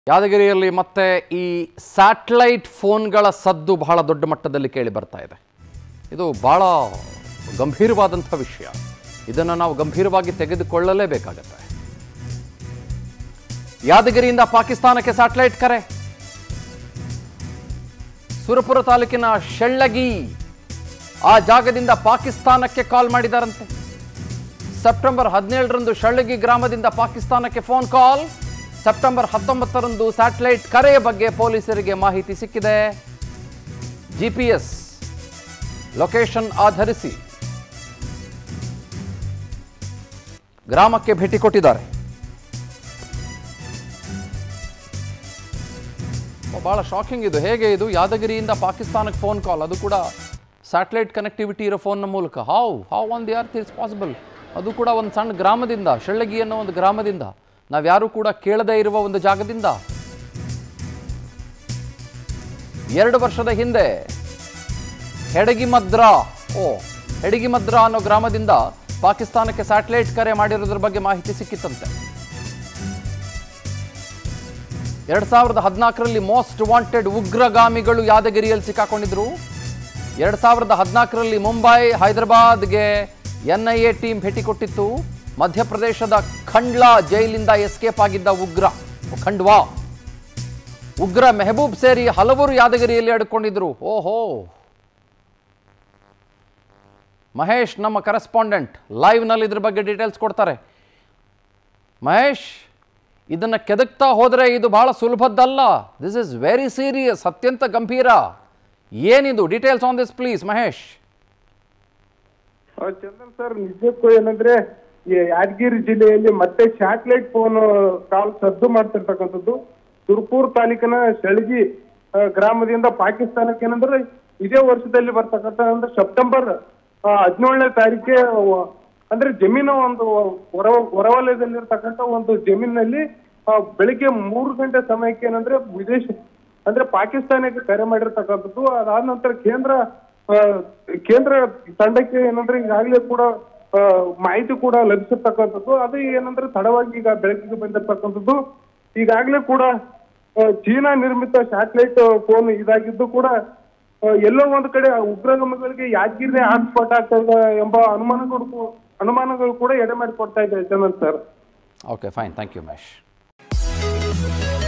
ಯಾದಗಿರಿಯಲ್ಲಿ ಮತ್ತೆ ಈ ಸ್ಯಾಟಲೈಟ್ ಫೋನ್ಗಳ ಸದ್ದು ಬಹಳ ದೊಡ್ಡ ಮಟ್ಟದಲ್ಲಿ ಕೇಳಿ ಬರ್ತಾ ಇದೆ. ಇದು ಬಹಳ ಗಂಭೀರವಾದಂಥ ವಿಷಯ. ಇದನ್ನು ನಾವು ಗಂಭೀರವಾಗಿ ತೆಗೆದುಕೊಳ್ಳಲೇಬೇಕಾಗುತ್ತೆ. ಯಾದಗಿರಿಯಿಂದ ಪಾಕಿಸ್ತಾನಕ್ಕೆ ಸ್ಯಾಟಲೈಟ್ ಕರೆ. ಸುರಪುರ ತಾಲೂಕಿನ ಶೆಳ್ಳಗಿ ಆ ಜಾಗದಿಂದ ಪಾಕಿಸ್ತಾನಕ್ಕೆ ಕಾಲ್ ಮಾಡಿದಾರಂತೆ. ಸೆಪ್ಟೆಂಬರ್ 17ರಂದು ಶೆಳ್ಳಗಿ ಗ್ರಾಮದಿಂದ ಪಾಕಿಸ್ತಾನಕ್ಕೆ ಫೋನ್ ಕಾಲ್. ಸೆಪ್ಟೆಂಬರ್ 19ರಂದು ಸ್ಯಾಟಲೈಟ್ ಕರೆಯ ಬಗ್ಗೆ ಪೊಲೀಸರಿಗೆ ಮಾಹಿತಿ ಸಿಕ್ಕಿದೆ. GPS ಲೊಕೇಶನ್ ಆಧರಿಸಿ ಗ್ರಾಮಕ್ಕೆ ಭೇಟಿ ಕೊಟ್ಟಿದ್ದಾರೆ. ಬಹಳ ಶಾಕಿಂಗ್ ಇದು. ಹೇಗೆ ಇದು ಯಾದಗಿರಿಯಿಂದ ಪಾಕಿಸ್ತಾನಕ್ಕೆ ಫೋನ್ ಕಾಲ್, ಅದು ಕೂಡ ಸ್ಯಾಟಲೈಟ್ ಕನೆಕ್ಟಿವಿಟಿ ಇರೋ ಫೋನ್ನ ಮೂಲಕ. How on the earth is possible? ಅದು ಕೂಡ ಒಂದು ಸಣ್ಣ ಗ್ರಾಮದಿಂದ, ಶೆಳ್ಳಗಿ ಅನ್ನೋ ಒಂದು ಗ್ರಾಮದಿಂದ, ನಾವ್ಯಾರೂ ಕೂಡ ಕೇಳದೇ ಇರುವ ಒಂದು ಜಾಗದಿಂದ 2 ವರ್ಷದ ಹಿಂದೆ ಹೆಡಗಿಮದ್ರ ಅನ್ನೋ ಗ್ರಾಮದಿಂದ ಪಾಕಿಸ್ತಾನಕ್ಕೆ ಸ್ಯಾಟಲೈಟ್ ಕರೆ ಮಾಡಿರೋದ್ರ ಬಗ್ಗೆ ಮಾಹಿತಿ ಸಿಕ್ಕಿತ್ತಂತೆ. 2014ರಲ್ಲಿ ಮೋಸ್ಟ್ ವಾಂಟೆಡ್ ಉಗ್ರಗಾಮಿಗಳು ಯಾದಗಿರಿಯಲ್ಲಿ ಸಿಕ್ಕಾಕೊಂಡಿದ್ರು. 2014ರಲ್ಲಿ ಮುಂಬೈ, ಹೈದರಾಬಾದ್ಗೆ NIA ಟೀಮ್ ಭೇಟಿ ಕೊಟ್ಟಿತ್ತು. ಮಧ್ಯಪ್ರದೇಶದ ಖಂಡ್ಲಾ ಜೈಲಿಂದ ಎಸ್ಕೇಪ್ ಆಗಿದ್ದ ಖಂಡ್ವಾ ಉಗ್ರ ಮೆಹಬೂಬ್ ಸೇರಿ ಹಲವರು ಯಾದಗಿರಿಯಲ್ಲಿ ಅಡ್ಕೊಂಡಿದ್ರು. ಓಹೋ, ಮಹೇಶ್ ನಮ್ಮ ಕರೆಸ್ಪಾಂಡೆಂಟ್ ಲೈವ್ನಲ್ಲಿ ಇದ್ರ ಬಗ್ಗೆ ಡೀಟೇಲ್ಸ್ ಕೊಡ್ತಾರೆ. ಮಹೇಶ್, ಇದನ್ನು ಕೆದಕ್ತಾ ಹೋದರೆ ಇದು ಬಹಳ ಸುಲಭದ್ದಲ್ಲ. ದಿಸ್ ಇಸ್ ವೆರಿ ಸೀರಿಯಸ್, ಅತ್ಯಂತ ಗಂಭೀರ. ಏನಿದು details on this please Mahesh? Chandan sir, ನಿಜಕ್ಕೂ ಏನಂದ್ರೆ ಯಾದಗಿರಿ ಜಿಲ್ಲೆಯಲ್ಲಿ ಮತ್ತೆ ಸ್ಯಾಟಲೈಟ್ ಫೋನ್ ಕಾಲ್ ಸದ್ದು ಮಾಡ್ತಿರ್ತಕ್ಕಂಥದ್ದು. ಸುರಪುರ ತಾಲೂಕಿನ ಶೆಳಗಿ ಗ್ರಾಮದಿಂದ ಪಾಕಿಸ್ತಾನಕ್ಕೆ ಏನಂದ್ರೆ ಇದೇ ವರ್ಷದಲ್ಲಿ ಬರ್ತಕ್ಕಂಥ ಅಂದ್ರೆ ಸೆಪ್ಟೆಂಬರ್ 17ನೇ ತಾರೀಕೆ ಅಂದ್ರೆ ಜಮೀನು ಒಂದು ಹೊರವಲಯದಲ್ಲಿರ್ತಕ್ಕಂಥ ಒಂದು ಜಮೀನಲ್ಲಿ ಬೆಳಿಗ್ಗೆ 3 ಗಂಟೆ ಸಮಯಕ್ಕೆ ಏನಂದ್ರೆ ವಿದೇಶ ಅಂದ್ರೆ ಪಾಕಿಸ್ತಾನಕ್ಕೆ ಕರೆ ಮಾಡಿರ್ತಕ್ಕಂಥದ್ದು. ಅದಾದ ನಂತರ ಕೇಂದ್ರ ತಂಡಕ್ಕೆ ಏನಂದ್ರೆ ಈಗಾಗಲೇ ಕೂಡ ಮಾಹಿತಿ ಕೂಡ ಲಭಿಸಿರ್ತಕ್ಕಂಥದ್ದು. ಅದು ಏನಂದ್ರೆ ತಡವಾಗಿ ಈಗ ಬೆಳಕಿಗೆ ಬಂದಿರ್ತಕ್ಕಂಥದ್ದು. ಈಗಾಗಲೇ ಕೂಡ ಚೀನಾ ನಿರ್ಮಿತ ಸ್ಯಾಟಲೈಟ್ ಫೋನ್ ಇದಾಗಿದ್ದು ಕೂಡ ಎಲ್ಲೋ ಒಂದು ಕಡೆ ಉಗ್ರಗಾಮಿಗಳಿಗೆ ಯಾದಗಿರಿ ಹಾಟ್ಸ್ಪಾಟ್ ಆಗ್ತಾ ಇದೆ ಎಂಬ ಅನುಮಾನಗಳು ಕೂಡ ಎಡೆ ಮಾಡಿಕೊಡ್ತಾ ಇದೆ Chandan sir. Okay, fine, thank you Mahesh.